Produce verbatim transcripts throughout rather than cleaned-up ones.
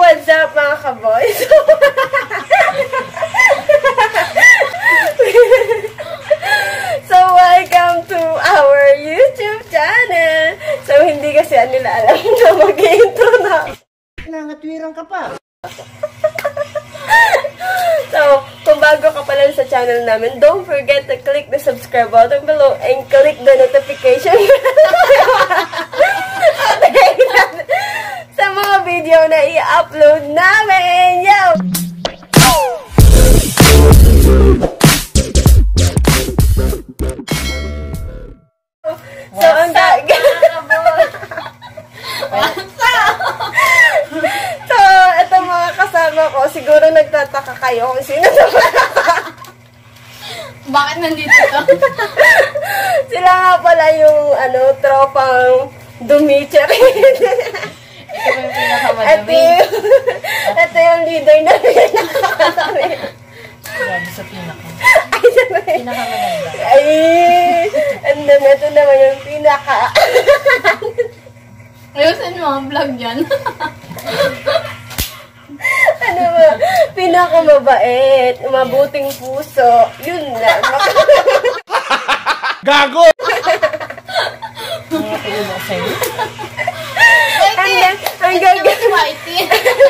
what's up mga kaboys? So, welcome to our YouTube channel. So, hindi kasi nila alam na mag-intro na. Nangatwirang ka pa. So, kung bago ka pa lang sa channel namin, don't forget to click the subscribe button below and click the notification sa mga video na i-upload namin. Yo! So, ang gagawin. So, ito mga kasama ko, siguro nagtataka kayo kung sino sa Bakit nandito ka? Sila nga pala yung, ano, tropang Dumicher. Ito ba yung pinakamadami? Ito yung, ito yung leader na pinakamadami. Grabe sa pinaka. Ay, naman. Pinakamaganda. Ay, and then, ito naman yung pinaka. Ayusin mo ang vlog dyan. Ano ba? Pinakamabait, mabuting puso. Yun lang. Gago! Mga tulo mo sa'yo. Ang, ang gagawin Whitey.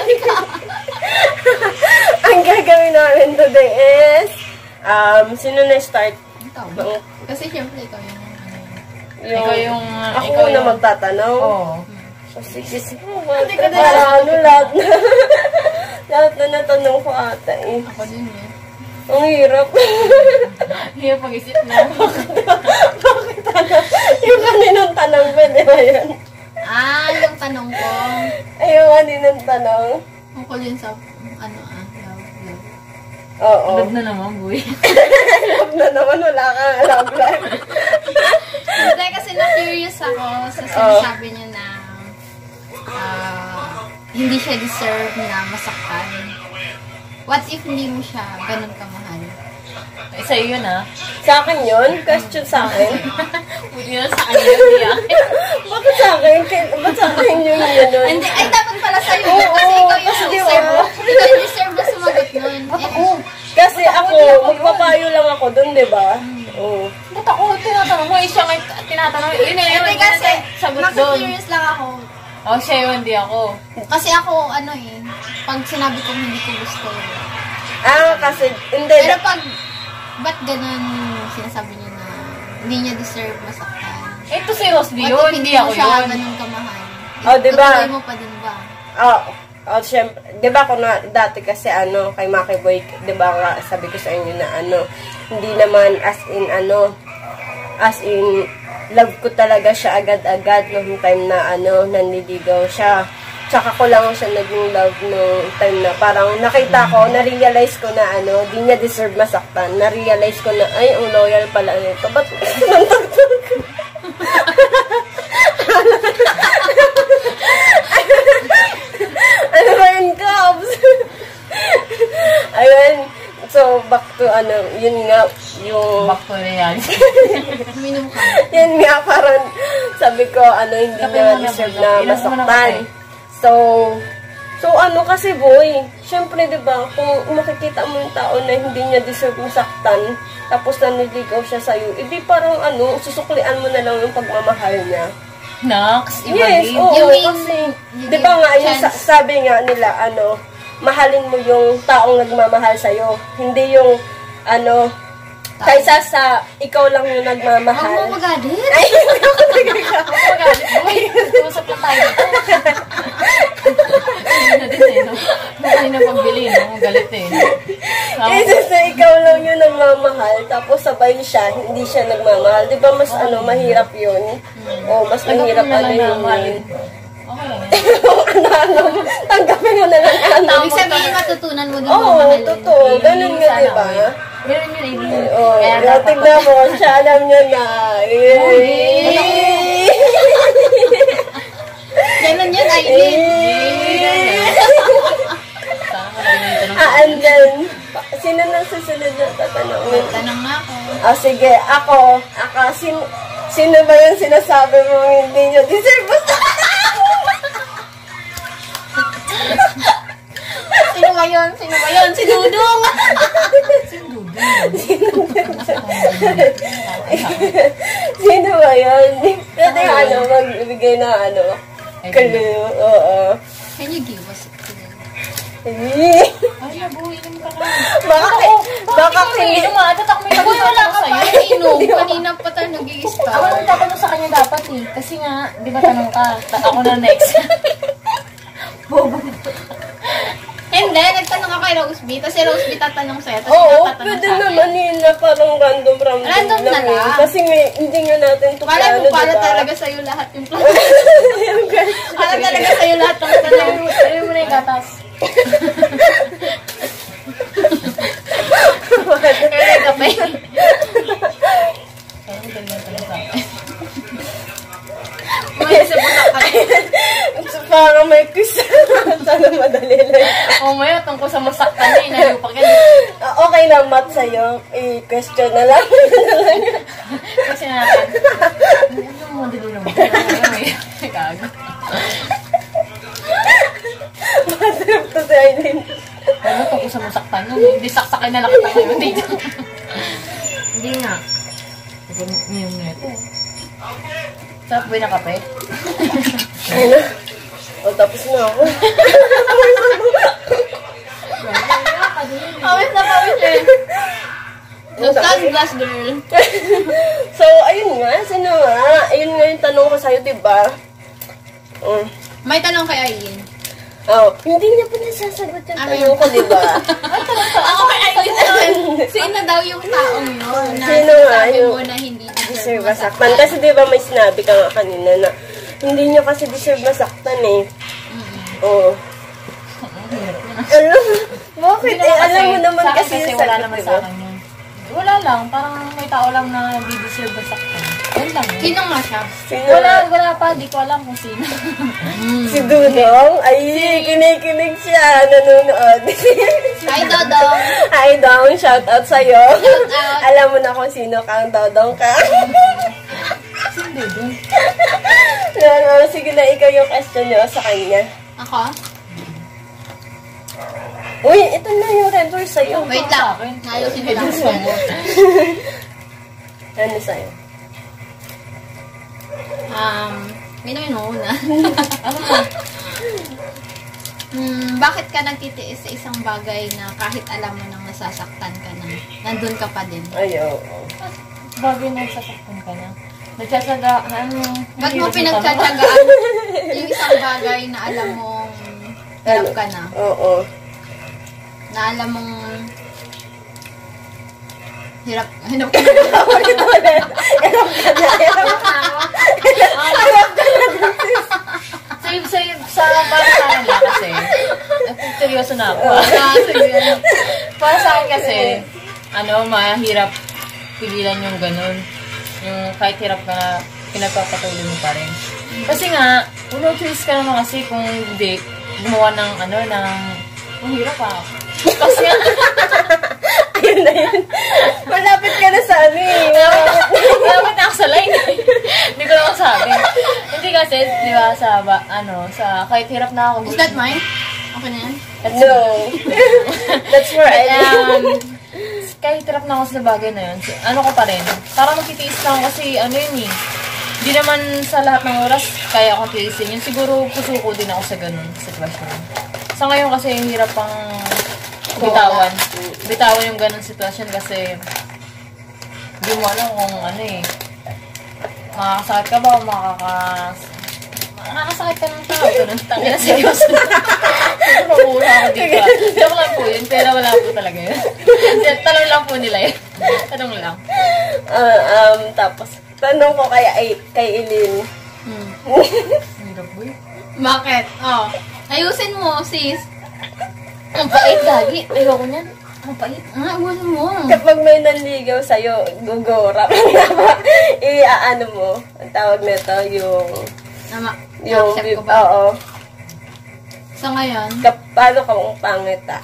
ang gagawin namin today is um, sino na start? Ikaw. Kasi syempre ikaw yung... Yung, ikaw yung... ako ikaw na yung, magtatanong. Oo. Kasi kasi para ano lahat na lahat na natanong ko ata eh. Ako din eh. Ang hirap. Hirap pag-isip na. Bakit ano? Yung kaninang tanong pwede ba yun? Ah, yung tanong ko. Ay, yung kaninang tanong. Tungkol yun sa... Ano ah? Love, love. Oo. Love na naman, boy. Love na naman. Wala kang love life. Hindi, kasi na-curious ako sa sinasabi niya na uh, hindi siya deserve na masaktan. What if hindi mo siya ganun kamahal? Eh, sa'yo yun ah. Sa akin yun? Question sa akin? Buti na sa kanya yun. Bakit sa akin? Ba't sa akin yung yun? Hindi, ay dapat pala sa'yo. Oo, Kasi ikaw yung kasi deserve. diba? Ikaw yung deserve na sumagot nun. Ako. Kasi ako, magpapayo lang ako dun, di ba? Oo. Ba't ako tinatanong mo? Eh, siya may tinatanong. Yun eh, yun. Kasi, nakikurious lang ako. Oh, siya yun, hindi ako. Kasi ako, ano eh, pag sinabi kong hindi ko gusto. Ah, kasi, hindi. Pero pag, ba't ganun sinasabi niya na hindi niya deserve masaktan? Ito si Rosby yun, hindi ako yun. Ba't hindi mo siya ganun kamahal? Oh, diba? Tutuloy mo pa din ba? Oh, oh, syempre, di ba kung na, dati kasi ano, kay Maki Boy, di ba nga, sabi ko sa inyo na ano, hindi naman as in ano, as in, love ko talaga siya agad-agad nung time na ano, nanliligaw siya. Tsaka ko lang siya naging love nung time na parang nakita ko, na-realize ko na ano, di niya deserve masaktan. Na-realize ko na, ay, ang loyal pala nito. Ba't nantagtag ko? Ano ba yun, Cubs? Ayun. So, back to ano, yun nga, yung... Back to reality. Minum ka. Yan nga, parang sabi ko, ano, hindi niya deserve na masaktan. So, so ano kasi, boy, syempre, diba, kung makikita mo yung tao na hindi niya deserve masaktan, tapos naniligaw siya sa'yo, edi parang, ano, susuklian mo na lang yung pagmamahal niya. Nox, iba yes, din. oo, You mean, kasi, diba nga, yung sa sabi nga nila, ano, mahalin mo yung taong nagmamahal sa'yo. Hindi yung, ano, kaysa sa ikaw lang yung nagmamahal. Huwag mo magalit. Ay, hindi ako nagagawa. Huwag mo magalit. Uy, usap lang tayo. Hindi na din eh, no? Hindi na pagbili, no? Galit eh. Kaysa sa ikaw lang yung nagmamahal, tapos sabay siya, hindi siya nagmamahal. Di ba mas, ano, mahirap yun? O, mas mahirap ano yun. Okay lang yan. Ano, tanggapin mo na lang ano. Ibig sabihin, matutunan mo din Oo, mamahalin. totoo. Ganun nga, di ba? Ganun yun, Aileen. Oo, yung tignan mo, siya alam niya na. Ganun yun, Aileen. Ah, and then, sino na susunod na tatanungin? Tanong na ako. Ah, sige, ako, ako, sin, sino ba yung sinasabi mo hindi nyo deserve? ba yun? Sino ba yun? Si Dudong! Sino ba yun? Pwede ano, magbigay na ano. Clue, oo. Can you give us a clue? Eh. Ay, nabuhin ka na. Baka, baka Hindi, kini... umatat ako may Uy, wala ka pa inom. Kanina pa tayo Ako nag-i-start. nang tatanong sa kanya dapat eh. Kasi nga, di ba tanong ka, ta- ako na next. Bobo. Hindi, nagtanong ako kay Rose B. Tapos si Rose B tatanong sa'yo. Tapos Oo, tatanong pwede sa akin. naman yun na parang random random, Random na lang yun. lang. Kasi may, hindi nga natin ito Para plano, mo, para diba? talaga sa'yo lahat yung plano. Para talaga sa'yo lahat ng plano. Sabi mo na yung gatas. Kaya kape. Sabi mo dali yung tanong sa akin. May isa po sa kape. Parang may quiz. Sana madali lang. O maya, tungkol sa masaktan na, inalupak yan. Ah, okay na, Matt, sa'yo. I-question na lang. Kasi natin. Ano mo, dali lang. Gago. Matrip to si Aileen. Ano, tungkol sa masaktan yun. Hindi saksakin na lang kita kayo dito. Hindi nga. Ito, yung neto. Sarap ba yung kape? Ayun na. O, tapos na ako. Pawis na pawis eh. Sunglass girl. So, ayun nga. Sino nga? Ayun nga yung tanong ko sa'yo, diba? Mm. May tanong kay Aileen. Oh, hindi niya pa nasasagot yung Ah, tanong ko, diba? Ako kay Aileen naman. Sino daw yung taong yun? Na Sino nga sinasabi yung mo na hindi Deserve deserve masaktan. Kasi diba may sinabi ka nga kanina na hindi niya kasi deserve masaktan eh. Oo. Alam, bakit? Hindi Eh, naman alam mo naman sa akin kasi yung wala sagot, naman diba? sa akin yun. Wala lang, parang may tao lang na di deserve na saktan. Yan lang yun. Sino nga siya? Sino? Wala, wala pa, di ko alam kung sino. Si Dudong? Ay, kinikinig siya. Nanonood. Hi, Dodong. Hi, Dong. Shout out sa'yo. out. Alam mo na kung sino kang Dodong ka. Sino doon? Yan, oh, sige na, ikaw yung question niyo sa kanya. Ako? Uy, ito na yung red door sa'yo. Wait lang. Ayusin ko lang. Ano sa'yo? Um, may naman una. Ano mo? Hmm, bakit ka nagtitiis sa isang bagay na kahit alam mo nang nasasaktan ka na, nandun ka pa din? Ay, oo. Bagay na sasaktan ka na. Nagsasaga, ano? Ba't mo hirap yung pinagtsatsagaan yung isang bagay na alam mong hirap ka na? Oo. Na alam mong hirap, hirap ka na. Save, save, sa para sa akin lang kasi. At seryoso na ako. Ah, sige. Para sa akin kasi, ano, mahirap pigilan yung ganun. Yung kahit hirap ka na, pinagpapatuloy mo pa rin. Kasi nga, no choice ka naman kasi kung hindi, gumawa ng, ano, ng, ang hirap ah. Kasi, Ayun na yun. Malapit ka na sa ano eh. dapat na ako sa line. Hindi ko naman sabi. Hindi kasi, di ba, sa, ba, ano, sa, kahit hirap na ako. Is that mine? Okay na yan? No. That's for Eileen. Um, kahit hirap na ako sa bagay na yun, si- ano ko pa rin, parang magtitiis lang kasi ano yun eh, hindi naman sa lahat ng oras kaya akong tiisin yun. Siguro puso ko din ako sa ganun sitwasyon. Sa ngayon kasi hirap pang bitawan. Bitawan yung ganun sitwasyon kasi hindi mo alam kung ano eh, makakasakit ka ba o makakas... Nakakasakit ka ng tao. Ganun, tangin na seryoso. Siguro makuha ako dito. Joke lang po yun, pero wala po talaga yun. Tanong lang po nila yun. Tanong lang. Ah, um, tapos, tanong ko kay, ay, kay Eileen. Hmm. Hirap po yun. Bakit? Oh. Ayusin mo, sis. Ang pait, gagi. Ayoko niyan. Ang pait. Ah, ayusin mo. Kapag may nanligaw sa'yo, gugora. I-ano mo, ang tawag nito, yung... Nama, Yung, accept ko ba? oo. Sa ngayon, Kap, paano ka mong pangit ah?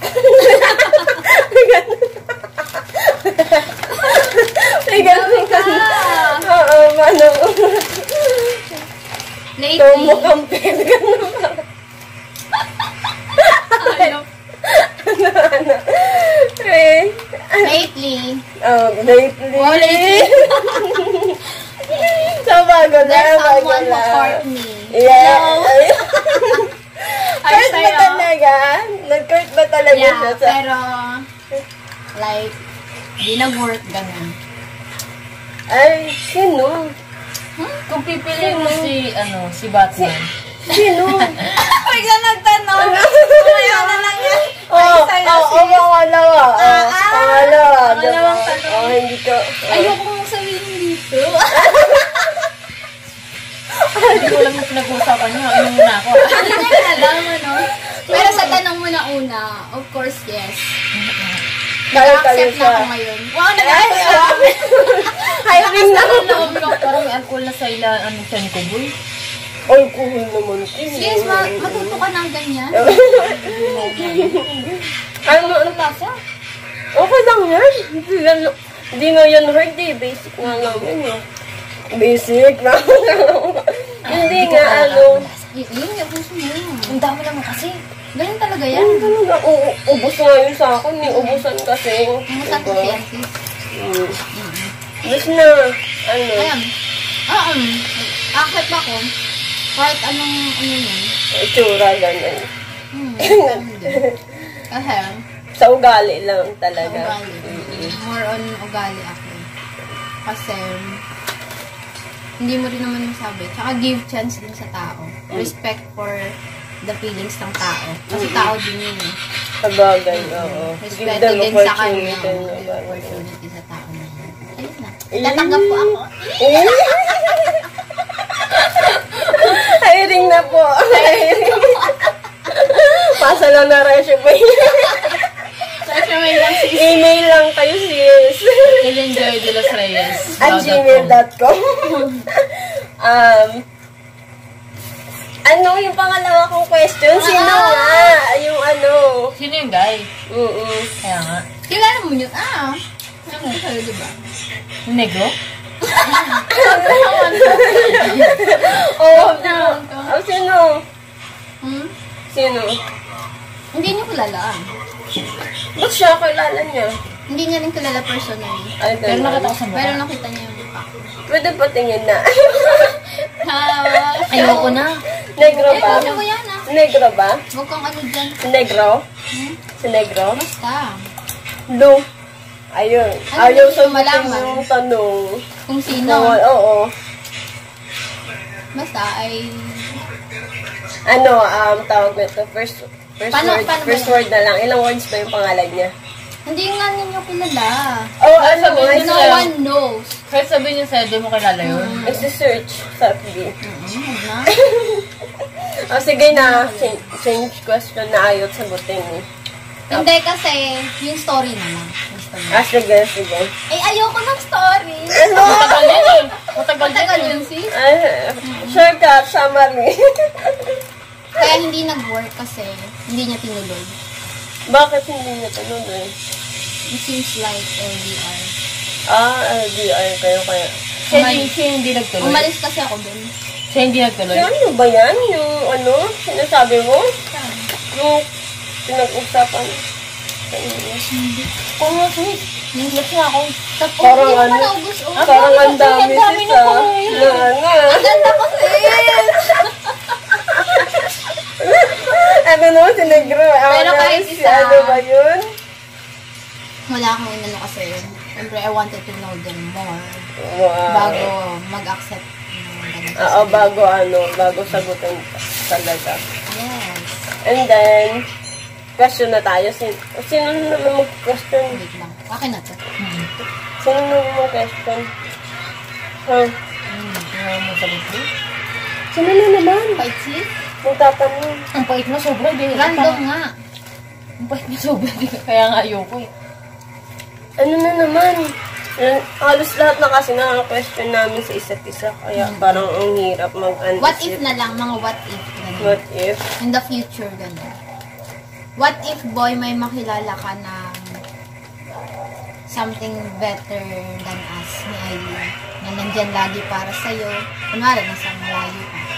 May ganun ka. Oo, paano mo? lately, Tumukampi. Ganun ba? ano, ano. Eh, Lately, oh, lately. oh, lately, So, bago na, there's bago someone who na. court me. Yeah. Ay, Court ba sa'yo. talaga? Nag-court ba talaga Yeah, siya sa... pero, like, di nag-work ganun. Ay, sino? Kung pipiliin mo si, ano, si Batman. Sino? Bigla nagtanong. Kaya na lang yan. Oh, sa'yo, oh, oh, pangalawa. Oh, Ah, ah. pangalawa. Pangalawang diba? tanong. Oh, hindi ko. Oh. Ayoko mong sabihin dito. Hindi ko alam yung pinag-uusapan niyo. Inom muna ako. Hindi niya alam, ano? Pero sa tanong mo na una, of course, yes. Balik kayo Nag-accept na sa... ako ngayon. Wow, nag-accept na ako. Hiring na ako. Loob ko, parang may alcohol na sa ila, ano, tiyan ko, boy. Ay, kuhul naman. Yes, ma- matuto ka ng ganyan. Ano, ano lasa? Okay lang yan. Hindi yan, hindi nga yan hard eh. Basic nga lang yan eh. Basic lang. Hindi nga, ano. Y- yun, yung puso mo. Ang dami naman kasi. Ganyan talaga Yan, yan. talaga. U- ubos nga yun sa akin eh. Ubusan kasi. Kumusta ko Diba? siya, sis? Mm. Ubus na. Ano? Ayan. Oo. Accept ako. Kahit anong, ano yun. Itsura, ganyan. Hmm. hindi. Kasi, Sa ugali lang talaga. ugali. More on ugali ako. Kasi, hindi mo rin naman masabi. Tsaka give chance din sa tao. Respect for the feelings ng tao. Kasi tao din yun eh. Sa bagay, oo. Give Respeto them din sa kanya. opportunity. Give opportunity sa tao na yun. Ayun na. Tatanggap po ako. Hiring na po. Hiring. Pasa lang na resume. Resume lang sis. Email lang kayo, sis. Enjoy de los Reyes. At gmail dot com. um, ano yung pangalawa kong question? Sino nga? Yung ano? Sino yung guy? Mm-mm. Kaya nga. Kilala mo yun? Ah. Alam mo kayo, diba? Yung negro? Oh, Naman to. oh, sino? Hmm? Sino? Hindi niyo kilala ah. Ba't siya kilala niya? Hindi niya rin kilala personally. Ay, Pero ganun. nakita ko sa Pero mukha. nakita niya yung mukha ko. Pwede pa tingin na. Ah, Ayoko na. Negro Eh, ba? ano mo yan ah? Negro ba? Huwag kang ano dyan. Si Negro? Hmm? Si Negro? Basta. Blue. Ayun. Ano Ayaw gusto sa mo malaman? yung tanong. Kung Oo, sino. oo. Basta ay... Ano, um, tawag nito, first, first Paano- word, paano ba first yun? word na lang. Ilang words ba yung pangalan niya? Hindi nga ninyo kilala. Oh, ano, sabihin ay, niyo No sa'yo. one knows. Kahit sabihin niyo sa'yo, di mo kilala yun. isi-search sa F B. Mm-hmm. Na? Oh, sige na, change, change question na ayaw sagutin eh. Hindi kasi, yung story naman. Yung story. Ah, sige, sige. Eh, ayoko ng story. Matagal din eh. Matagal din Matagal eh. yun, sis. Ay, shortcut, summary. Kaya hindi nag-work kasi hindi niya tinuloy. Bakit hindi niya tinuloy? It seems like L D R. Ah, L D R kayo kaya. Siya hindi, siya hindi nagtuloy. Umalis kasi ako dun. Siya hindi nagtuloy. So, ano ba yan? Yung ano, sinasabi mo? Yung pinag-usapan. Kung nga, sis. Nag-look na ako. Tapos, Parang hindi ko ano? pa naubos. Oh. Parang ang Ang dami dami na sis pala ah. yun. Na ano. Ang ganda ko, sis! Ano naman si Negro? Pero kahit si isa- ano ba yun? Wala akong inano kasi. Siyempre, I wanted to know them more. Wow. Bago mag-accept ng ganun. Oo, bago ano, bago sagutin talaga. Yes. And then, question na tayo. Sino, sino naman mag-question? Wait lang. Akin na to. Sino naman mag-question? Huh? Hmm, tingnan mo sa likod. Sino na naman? Fight sis? Magtatanong. Ang pait mo, sobra. Di, Random nga. Ang pait mo, sobra. Di, kaya nga ayoko eh. Ano na naman? Eh, Halos lahat na kasi nakaka-question namin sa isa't isa. Kaya parang ang hirap mag-anticipate. What if na lang, mga what if. Ganun. What if? In the future, gano'n. What if, boy, may makilala ka ng something better than us ni Aileen, na nandyan lagi para sa'yo. Kunwari, nasa malayo ka.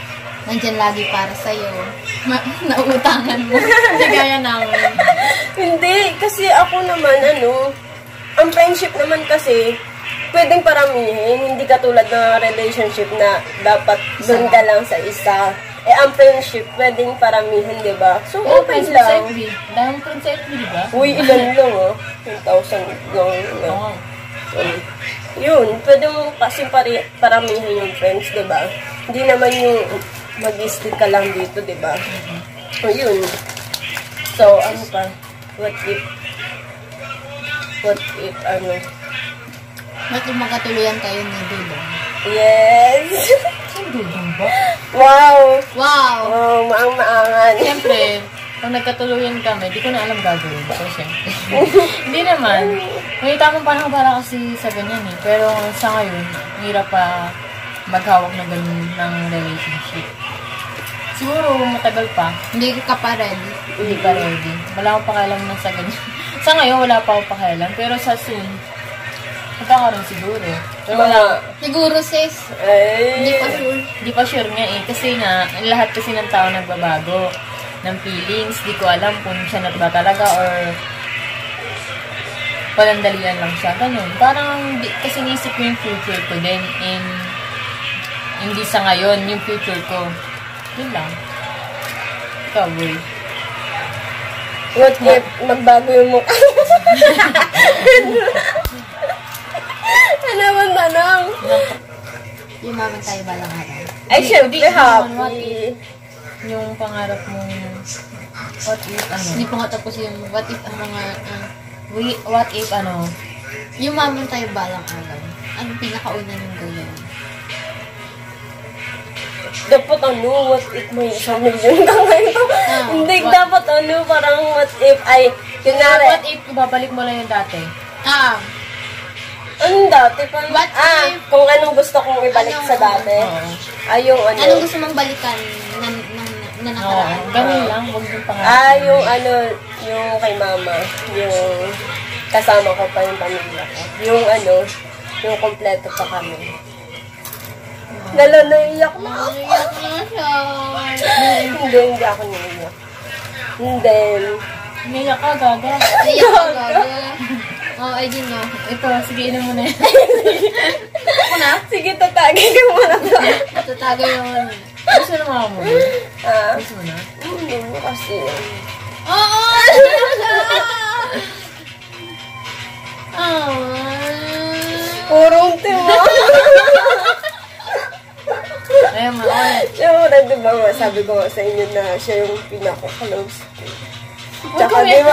nandyan lagi para sa'yo. Ma- nauutangan mo. Hindi gaya namin. Hindi, kasi ako naman, ano, ang friendship naman kasi, pwedeng paramihin, hindi katulad ng relationship na dapat doon ka lang sa isa. Eh, ang friendship, pwedeng paramihin, di ba? So, Oo, okay friends sa lang. F B. Dahil friends sa F B, di ba? Uy, ilan lang, oh. one thousand lang. No? Oo. So, yun, pwede mo kasi pari, paramihin yung friends, di ba? Hindi naman yung mag-stick ka lang dito, di ba? So, yun. So, ano pa? What if, what if, ano? Ba't yung magkatuluyan kayo ni Dudong? Yes! Ang dudong ba? Wow! Wow! Wow, maang-maangan. Siyempre, pag nagkatuluyan kami, di ko na alam gagawin ko, siyempre. Hindi naman. May tamang panahon para kasi sa ganyan eh. Pero sa ngayon, hirap pa maghawak ng ganun ng relationship. Siguro matagal pa. Hindi ka pa ready. Hindi pa ready. Wala akong pakialam na sa ganyan. Sa ngayon, wala pa akong pakialam. Pero sa soon, magkakaroon siguro. Pero wala. Siguro, sis. Ay! Hindi pa sure. Hindi pa sure nga eh. Kasi nga, lahat kasi ng tao nagbabago ng feelings. Di ko alam kung siya na ba talaga or palandalian lang siya. Ganun. Parang, di, kasi nisip ko yung future ko din. In, hindi sa ngayon, yung future ko. Yun lang. Ikaw, boy. What if magbago yung mukha? Ano bang tanong? Yumaman tayo balang araw. Ay, syempre, What happy. Yung pangarap mong, what if, ano? Hindi pa nga tapos yung what if ang mga, uh, We, what if, ano? yumaman tayo balang araw. Ang pinakauna ng gawin. Dapat ano, what if may isang milyon ka ngayon? Ah, Hindi, what- dapat ano, parang what if ay, What kunwari, if, ibabalik mo lang yung dati? Ah, ano dati? Pang, What ah, if- kung anong gusto kong ibalik Anong- sa dati. Oo. Ay, yung ano. anong gusto mong balikan na, na, na Oo, nakaraan? ganun lang. Huwag yung pangarap. Ah, yung ano, yung kay mama, yung kasama ko pa yung pamilya ko. Yung ano, yung kompleto pa kami. Lalo, naiiyak na ako. Iyak na siya. Hindi, hindi ako naiiyak. And then, Umiyak ka, gaga. Iyak ka, gaga. Oh, ay din no. Ito, sige, inom mo na yan. ako na? Sige, tatagin ka muna to. Tatago yung... Gusto na mga mo. Ah, Gusto mo na? hindi mo kasi. Oo! Iyak siya! Ah. Purong timo. Ayun, ma. Okay. Siyempre, di ba nga, sabi ko nga sa inyo na siya yung pinaka-close ko. Tsaka, kami. di ba?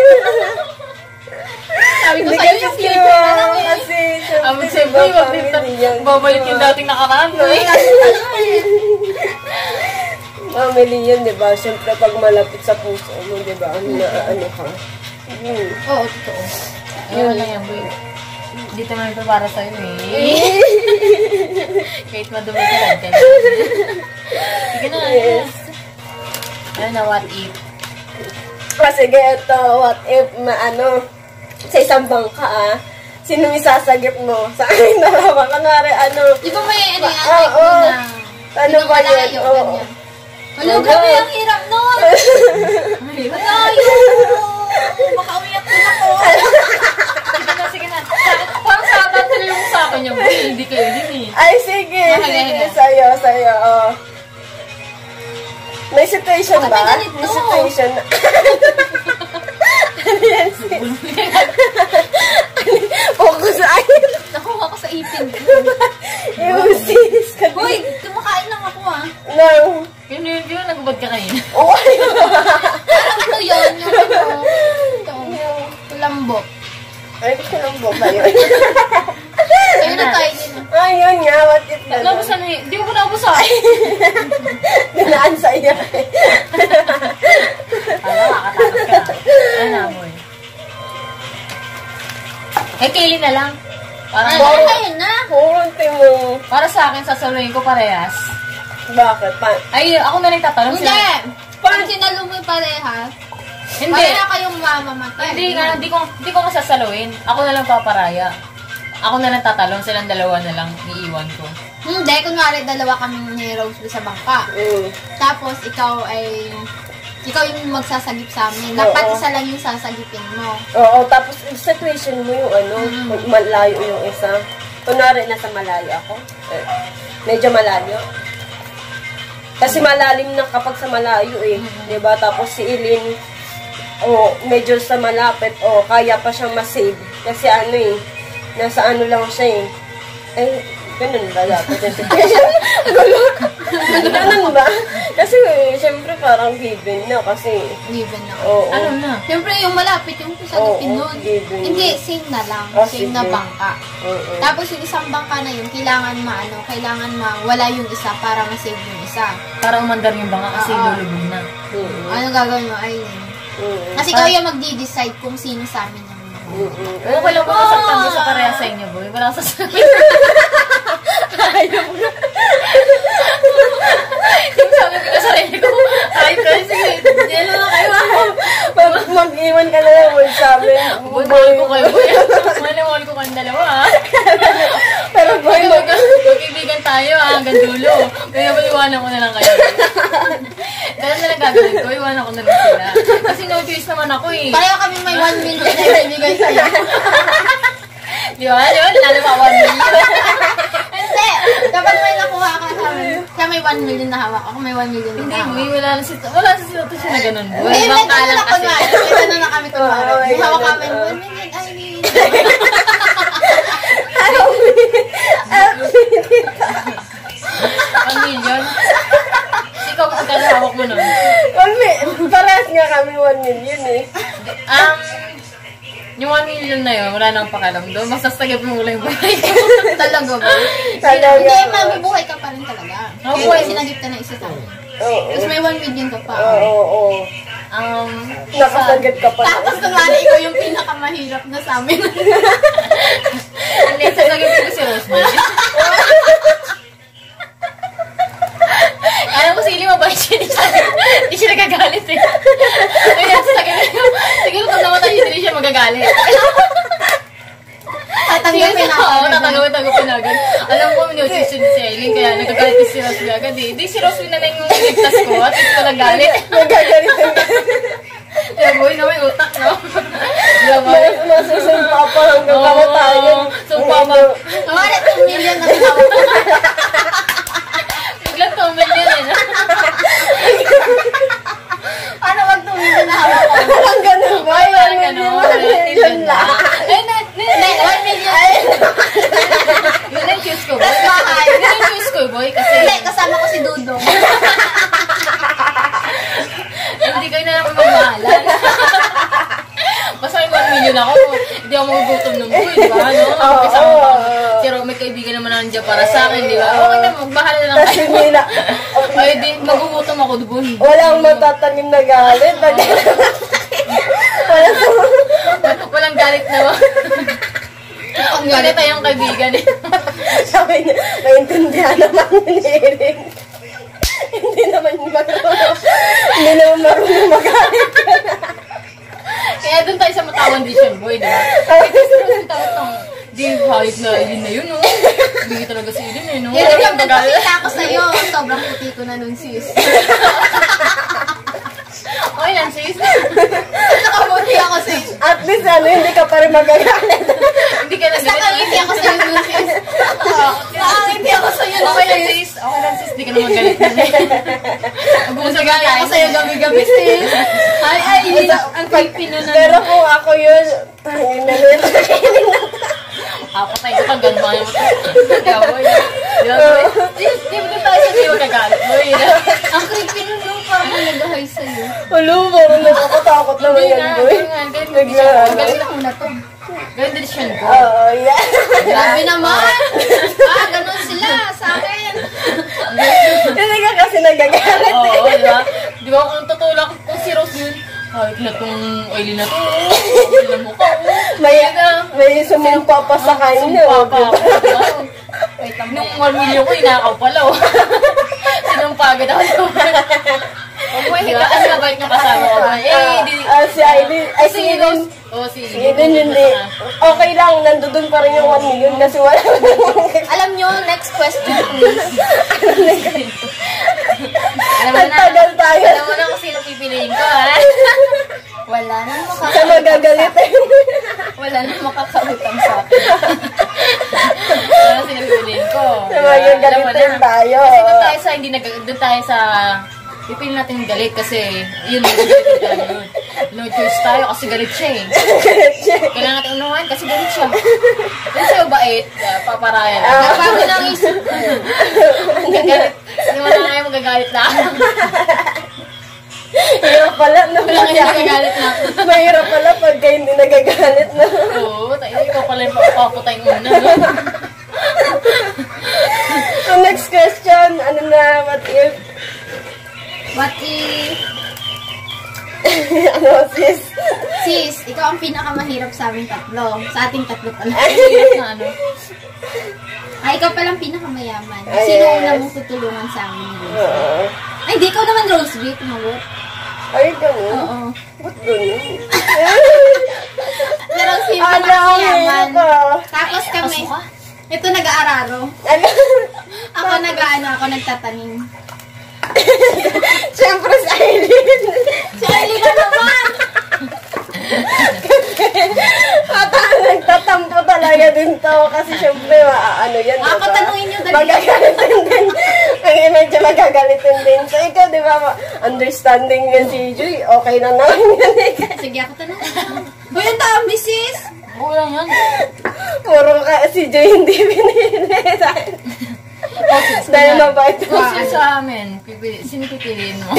Sabi ko Hindi sa'yo kasi yung di future ba? na lang eh. Kasi, Abot siyempre, siyempre, di ba, babalik family yan, na- babalik di yung ba? dating nakaraan mo eh. Family yun, di ba? Siyempre, pag malapit sa puso mo, di ba? Na, ano ka? Hmm. Oo, totoo. Ayun lang yan, boy. Dito naman ito para sa'yo eh. Kahit madumi ka lang. Kaya sige na, yes. Ayun na, what if? Ah, sige, ito, what if, ma, ano, sa isang bangka, ah, sino isasagip mo? Sa akin na naman, kanari, ano, Di ba may ano yan? Ah, Like, oo. na... ano ba yan? Malayo, Oo. ganyan. Hello, grabe ang hirap nun! Malayo! Baka umiyak din ako. Sige na, sige na. Sa- Parang sa atin yung sa akin yung boy. Hindi kayo din eh. Ay, sige, Okay, sige, okay. sa'yo, sa'yo, oh. May situation Bakit ba? may ganito? May situation na. Ano yan, sis? Focus akin. Nakuha ko sa ipin. Yung sis. Hoy, kumakain lang ako ah. Nang, Yun, yun, yun. Nagubad ka kayo. oh, Parang ito yun, yung ano, ito, yung lambok. ay, gusto lang ba ba yun? Ayun na tayo din ah. Ayun nga, what if na Nabusan na yun. Hindi ko nabusan. Dinaan sa iyo. Alam, makakatakas ka. Ano na, boy? Eh, Kaylee na lang. Parang, Ay, ay, ayun na. Kurunti mo. para sa akin, sasaluhin ko parehas. Bakit? Pa Ay, ako na lang tatanong. Hindi. Sila- Pag sinalo mo yung parehas, Hindi. pareha kayong mamamatay. Hindi nga, hindi ko, hindi ko masasaluhin. Ako na lang paparaya. Ako na lang tatalon, silang dalawa na lang iiwan ko. Hindi, kunwari dalawa kami ni Rose sa bangka. Mm. Tapos, ikaw ay, ikaw yung magsasagip sa amin. Dapat Oo. isa lang yung sasagipin mo. Oo, tapos situation mo yung ano, mag- malayo yung isa. Kunwari, nasa malayo ako. Eh, medyo malayo. Kasi malalim na kapag sa malayo eh. Diba? Tapos si Eileen, oh, medyo sa malapit, oh, kaya pa siyang masave. Kasi ano eh, nasa ano lang siya eh. Eh, ganun ba dapat yung situation? Ganun ba? Kasi, eh, syempre parang given na kasi, Given na. oo. Ano na? Siyempre, yung malapit yung sasagipin Oo, nun. given. Hindi, same na lang. Ah, Same na sige. bangka. Oo. Tapos yung isang bangka na yun, kailangan maano, kailangan ma wala yung isa para ma-save yung isa. Para umandar yung banga kasi Oo. lulubog na. Mm-mm. Ano gagawin mo, Aileen? Mm-mm. Kasi ikaw yung magdi-decide kung sino sa amin yung Mm-mm. Okay lang po nasaktan mo sa pareha sa inyo, boy. Wala sa sabi. Ayaw mo. Yung sabi ko na sarili ko, ay, guys, sige, dilo na kayo ako. Mag- Mag-iwan ka na lang word sa amin. Boy, mahal ko kayo, boy. Mahal ko kayong dalawa, ha? Pero boy, Boy, mag- magkaibigan tayo, ha? Hanggang dulo. Kaya ba, iwanan ko na lang kayo. Ganun na lang gagawin ko, iwanan ko na lang sila. Kasi no choice naman ako, eh. Pareho kami may one million na ibibigay sa'yo. Di ba? Di ba? Lalo pa one million. Hindi! Dapat may nakuha ka sa amin. Siya may one million na hawak. Ako may one million Hindi, na hawak. boy. Wala na si wala na si sitwasyon na ganun, boy. Eh, may Bangka gano'n lang na kasi. kunwari. May gano'n na kami kunwari. Oo, may May hawak gano'n, kami. oo. one million, Aileen. One million? Ikaw ang hawak mo nun. One mi- parehas nga kami one million eh. Um, yung one million na yun, wala nang pakalam doon. Mas sasagap mo lang yung buhay ko. Talaga ba? Talaga. Hindi, mabubuhay ka pa rin talaga. Mabubuhay. Kasi sinagip ka na isa sa amin. Oo. Tapos may one million ka pa. Oo, oo, oo. Um, Nakasagat ka pa. Tapos kunwari ikaw yung pinakamahirap na sa amin. hindi, sasagap ko si Rosemary. Alam ko si Ili mabait siya, hindi siya, hindi siya nagagalit eh. Kaya sasagap ko, siguro kung namatay siya, hindi siya magagalit. Tatanggapin Oo, natin. tatanggapin tanggapin agad. Alam ko, minusisyon si Eileen, kaya nagagalit si Rosemary agad eh. Di si Rosemary na lang yung ligtas ko, at ito ko nagalit. Nagagalitan ka. Kaya boy na may utak, no? Kaya boy. Mas- Masusumpa pa hanggang kamatayan. Sumpa pa. Kunwari two million na hawak ko. Biglang tumil yan eh. no? Ano wag two million na hawak ko? Parang ganun ba? Ay, parang One gano'n. million, yun lang. Ay, na, na, Hindi, one million. yun ang choose ko, boy. Mas mahal. Yun ang choose ko, boy, kasi Hindi, kasama ko si Dudong. hindi kayo na naman magmahalan. Basta may one million ako, hindi ako magugutom ng boy, di ba? No? Oo, Kasama oo, pa. oo. Si Ro, may kaibigan naman nandiyan para sa akin, di ba? Okay na, magbahala na lang Tapos kayo. hindi na, Ay, di, magugutom ako doon. walang matatanim na galit. Walang Walang galit na ba? Ang galit tayong kaibigan eh. sabi niya, maintindihan naman ni Erin. Hindi naman marunong. Hindi naman marunong magalit ka na. Kaya doon tayo sa matawan vision boy, di ba? Kasi sa Rosie tawag ng, di, hayop na Eileen na yun, no? Bigay talaga si Eileen, eh, no? Kaya Walang yung magalit. nagpakita ako sa'yo, sobrang puti ko na nun, sis. Okay lang, sis. Nakabuti ako, sis. At least ano, hindi ka pa rin magagalit. Hindi ka lang galit. Nakangiti ako sa'yo nun, sis. Nakangiti ako sa'yo nun, Okay lang, sis. sis. Okay lang, sis. Di ka naman galit. Mag-uusap Nagagalit ako sa'yo gabi-gabi, sis. Ay, ay, hindi na. Ang creepy nun. Pero kung ako yun, tangin na rin. Ako tayo ka pag gano'n mo ito. Kaya, boy. Di ba, boy? Di di ba doon tayo sa di magagalit, boy? Ang creepy nun, no? Parang nag-hi sa'yo. Ulo, parang nakakatakot naman Hindi yan, nga, boy. hindi nga. Galit mo Bigla, siya. ano? Galit Ano na to? Galit din siya ko. Oo, yeah. Grabe naman! Ah, ganun sila sa akin. Hindi ka kasi nagagalit eh. Oo, di ba? Di ba kung totoo lang, kung si Rose yun, kahit na itong Eileen na to, okay na mukha, oh. May, may sumumpa pa sa kanya. Sumpa pa ako, oh. di ba? Wait lang, nung one million ko, inakaw pala, oh. Sinumpa agad ako. Huwag mo higa, kasi mabait yung kasama ko. Eh, Ah, di, ah, si Aileen, ay si si Aileen, Rose, Oo, si Eden hindi. Okay lang, nandun pa rin yung one million kasi wala. Alam nyo, next question please. Alam mo na, Nagtagal tayo. alam mo na kung sino pipiliin ko, ha? Wala na Sa makakautang magagalitin. Wala na makakautang sa akin. Alam mo sino pipiliin ko. Sa Diba? Alam mo magagalitin na. tayo. Kasi doon tayo sa, hindi nag, doon tayo sa, pipili natin yung galit kasi, yun, magagalitin tayo yun. No choice tayo kasi galit siya eh. Kailangan natin unawain kasi galit siya. Kung siya bait, uh, paparaya lang. Napago ng isip. Galit. Hindi mo na kayo magagalit na. Hirap pala na Wala kayo magagalit na. Mahirap pala pag kayo hindi nagagalit na. Oo, tayo ikaw pala yung papaputay muna. So next question, ano na, what if? What if, ano, sis? sis, ikaw ang pinakamahirap sa aming tatlo. Sa ating tatlo pala. Na ano? Ay, ikaw palang pinakamayaman. Ay, Sino yes. una mong tutulungan sa amin ni Rose? Oo. Ay, di ikaw naman, Roseby. Tumagot. Ay, ganun? Oo. Ba't ganun? Pero si Ano, pinakamayaman. hirap ah. Tapos kami, ito nag-aararo. Ano? Ako nag-ano, ako nagtatanim. Siyempre si Aileen. Charlie ka naman! Ata, nagtatampo talaga din to. Kasi siyempre, ma- ano yan, Ako, diba? tanungin niyo dali. Magagalitin din. Ang medyo magagalitin din. So, ikaw, di ba, ma- understanding yan si Joy, okay na naman yan eh. Sige, ako tanong. Uy, ang dami, sis! Oo lang yan. Puro ka, si Joy hindi pinili. Dahil mabait Kasi sa amin, pipili, sino pipiliin mo?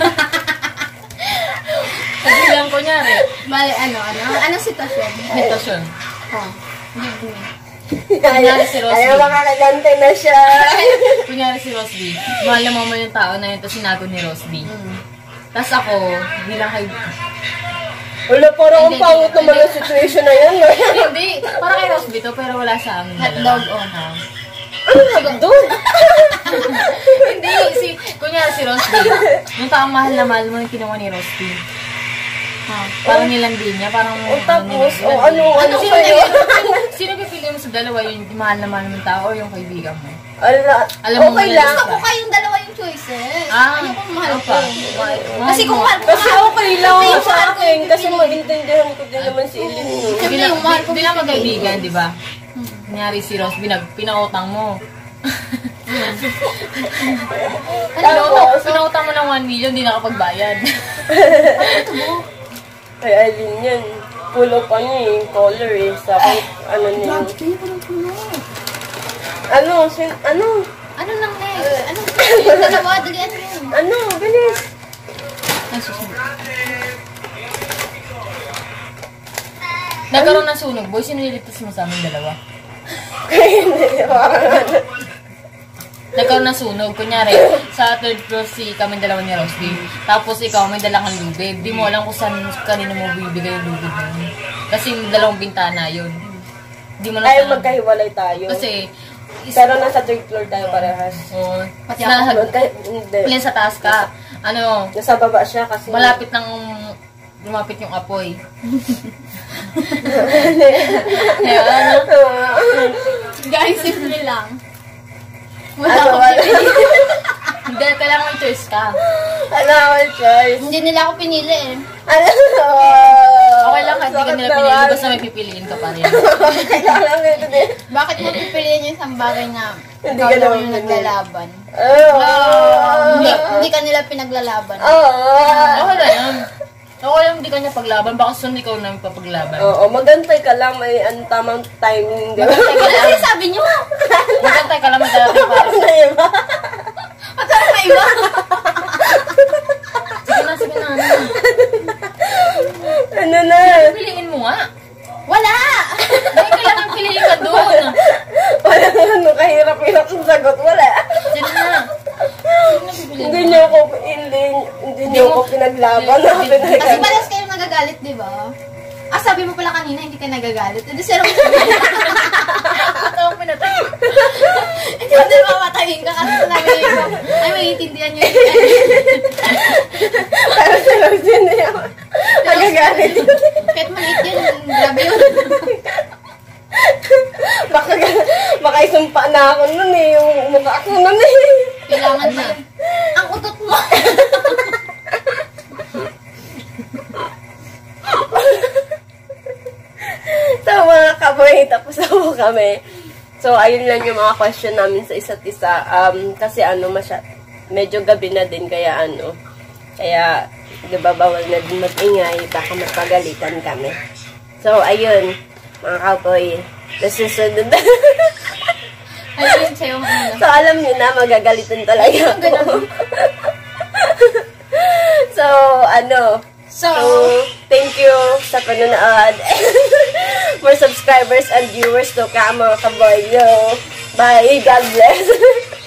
Sabi lang ko niya rin. Bale, ano, ano? Anong sitwasyon? Meditasyon. Oh, give me. Ayaw, si Rosby. ayaw makakagante na siya. Kunyari si Rosby. Mahal na mama yung tao na yun, tapos sinago ni Rosby. Tapos ako, bilang kay... Wala, parang ang Hindi, pangot hindi. naman yung situation na yan. no? Hindi, parang kay Rosby to, pero wala sa amin. Hotdog, dalawa. oh. Ano nga doon? Hindi, si, kunyari si Rosby. Yung taong mahal na mahal mo yung kinuha ni Rosby. Ha, parang nilandin niya, parang... O tapos, o nilandin. ano, ano sino, sa'yo? sino pipili mo sa dalawa, yung mahal na mahal mong tao o yung kaibigan mo? Ala, Alam mo, okay wala lang. Gusto ko kayong dalawa yung choices. Ah, Ano kung mahal ano ko? pa? Mahal- mahal Kasi kung mo. mahal ko, Kasi okay lang Ito yung sa mahal ko akin. yung Kasi pipiliin. maintindihan ko din naman si Eileen. no? Siyempre, Bilang, yung mahal ko bilang pipiliin. magkaibigan, di ba? Kunyari si Rosby, nag, pinautang mo. Pinautang, pinautang mo ng one million, di nakapagbayad. Kay Eileen yan. Full of ano eh, color eh. Sa akin, ano niya. Kaya ko lang puno. Ano, sin, ano? Ano nang next? Ano? Yung dalawa, dali ano yun? Ano, bilis. Ang susunod. Nagkaroon ng sunog, boy. Sino niligtas mo sa amin dalawa? Nagkaroon ng sunog. Kunyari, sa third floor si kami dalawa ni Rosby. Tapos ikaw may dalang kang lubid. Di mo alam kung saan kanino mo bibigay yung lubid mo. Kasi dalawang bintana yun. Di mo lang Ay, alam. magkahiwalay tayo. Kasi, Pero nasa third floor tayo parehas. oh, Pati na, ako. Magka, hindi. Ilan sa taas ka. Ano, Nasa baba siya kasi. malapit ng lumapit yung apoy. Kaya ano? Guys, simple lang. Ano, Wala akong wala. pinili. Hindi, kailangan may choice ka. Ano ako choice? Hindi nila ako pinili eh. Ano? Okay lang kahit di ka nila pinili, basta may pipiliin ka pa rin. Kailangan nito din. Bakit mo pipiliin yung isang bagay na Hindi ikaw ka lang naman yung pinili. naglalaban? Oh. Hindi, hindi ka nila pinaglalaban. Oo. Okay lang yun. Okay lang hindi ka niya paglaban, baka sunod ikaw na papaglaban. Oo, magantay ka lang. May ang tamang timing, di ba? Ano kasi sabi niyo? Magantay ka lang magdarating para. Ano yun ba? At ano na iba? Sige na, sige na. Ano, Ano na? piliin mo nga. Wala! Hindi, kailangan piliin ka doon. Wala ano, kahirap-hirap ang sagot. Wala. Sige na. Sige na, pipiliin Hindi mo. niyo ako, hindi, hindi niyo ako pinaglaban. Ako Kasi pinaglaban. palas kayo nagagalit, di ba? Ah, sabi mo pala kanina, hindi ka nagagalit. Hindi sila mo Ito ang pinatay. Hindi mo din mamatayin ka kasi sinabi ko, ay, maiintindihan niyo yun. Pero sa Rosie na yun. Magagalit. Kahit maliit yun, grabe yun. Baka, baka isumpa na ako nun eh. Yung mukha ko nun eh. Kailangan na. Ang utot mo. So mga kaboy, tapos na po kami. So ayun lang yung mga question namin sa isa't isa. Um, kasi ano, masya, medyo gabi na din, kaya ano, kaya di ba bawal na din mag-ingay, baka magpagalitan kami. So ayun, mga kaboy, nasusunod na. Ayun sa'yo muna. So alam niyo na, magagalitan talaga ako. So ano, So, So, thank you sa panonood. For subscribers and viewers to ka, mga kaboy. Bye. God bless.